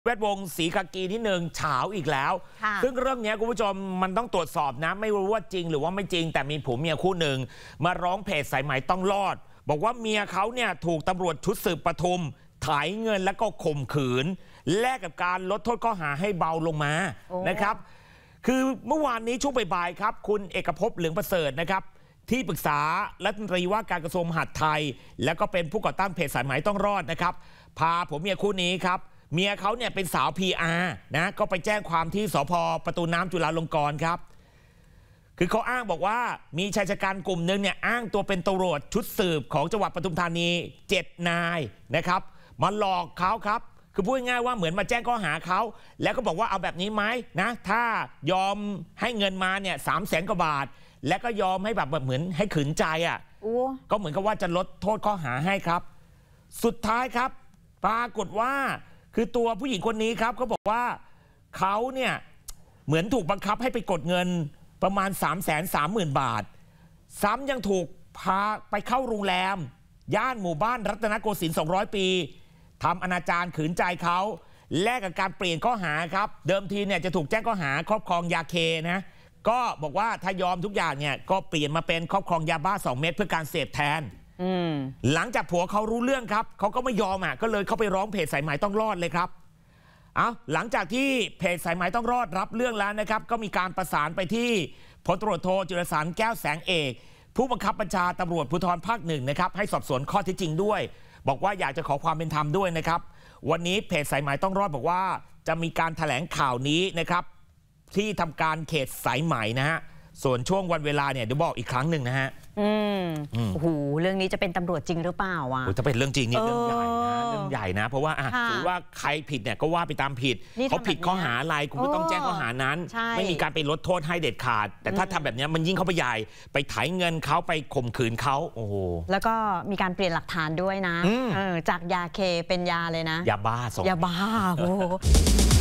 แวดวงสีกากีที่หนึ่งเฉาอีกแล้วซึ่งเรื่องนี้คุณผู้ชมมันต้องตรวจสอบนะไม่รู้ว่าจริงหรือว่าไม่จริงแต่มีผัวเมียคู่หนึ่งมาร้องเพจสายไหมต้องรอดบอกว่าเมียเขาเนี่ยถูกตำรวจชุดสืบปทุมถ่ายเงินแล้วก็ข่มขืนแลกกับการลดโทษข้อหาให้เบาลงมานะครับคือเมื่อวานนี้ช่วงบ่ายๆครับคุณเอกภพเหลืองประเสริฐนะครับที่ปรึกษารัฐมนตรีว่าการกระทรวงมหาดไทยแล้วก็เป็นผู้ก่อตั้งเพจสายไหมต้องรอดนะครับพาผัวเมียคู่นี้ครับเมียเขาเนี่ยเป็นสาว PR นะก็ไปแจ้งความที่สภ.ประตูน้ำจุฬาลงกรณ์ครับคือเขาอ้างบอกว่ามีชายชะกันกลุ่มหนึ่งเนี่ยอ้างตัวเป็นตำรวจชุดสืบของจังหวัดปทุมธานี7 นายนะครับมาหลอกเขาครับคือพูดง่ายๆว่าเหมือนมาแจ้งข้อหาเขาแล้วก็บอกว่าเอาแบบนี้ไหมนะถ้ายอมให้เงินมาเนี่ย300,000 กว่าบาทแล้วก็ยอมให้แบบเหมือนให้ขืนใจอ่ะก็เหมือนกับว่าจะลดโทษข้อหาให้ครับสุดท้ายครับปรากฏว่าคือตัวผู้หญิงคนนี้ครับเขาบอกว่าเขาเนี่ยเหมือนถูกบังคับให้ไปกดเงินประมาณ330,000 บาทซ้ำยังถูกพาไปเข้าโรงแรมย่านหมู่บ้านรัตนโกสินทร์200 ปีทำอนาจารขืนใจเขาแลกกับการเปลี่ยนข้อหาครับเดิมทีเนี่ยจะถูกแจ้งข้อหาครอบครองยาเคนะก็บอกว่าถ้ายอมทุกอย่างเนี่ยก็เปลี่ยนมาเป็นครอบครองยาบ้า2 เม็ดเพื่อการเสพแทนหลังจากผัวเขารู้เรื่องครับเขาก็ไม่ยอมก็เลยเขาไปร้องเพจสายไหมต้องรอดเลยครับหลังจากที่เพจสายไหมต้องรอดรับเรื่องแล้วนะครับก็มีการประสานไปที่พลตำรวจโทจิรสารแก้วแสงเอกผู้บังคับบัญชาตำรวจภูธรภาค 1นะครับให้สอบสวนข้อเท็จจริงด้วยบอกว่าอยากจะขอความเป็นธรรมด้วยนะครับวันนี้เพจสายไหมต้องรอดบอกว่าจะมีการแถลงข่าวนี้นะครับที่ทำการเขตสายไหมนะฮะส่วนช่วงวันเวลาเนี่ยเดี๋ยวบอกอีกครั้งหนึ่งนะฮะโอ้โหเรื่องนี้จะเป็นตำรวจจริงหรือเปล่าจะเป็นเรื่องจริงนี่เรื่องใหญ่นะเรื่องใหญ่นะเพราะว่าถือว่าใครผิดเนี่ยก็ว่าไปตามผิดเขาผิดข้อหาอะไรคุณก็ต้องแจ้งข้อหานั้นไม่มีการไปลดโทษให้เด็ดขาดแต่ถ้าทำแบบนี้มันยิ่งเข้าไปใหญ่ไปไถเงินเขาไปข่มขืนเขาโอ้โหแล้วก็มีการเปลี่ยนหลักฐานด้วยนะจากยาเคเป็นยาเลยนะยาบ้ายาบ้าโอ้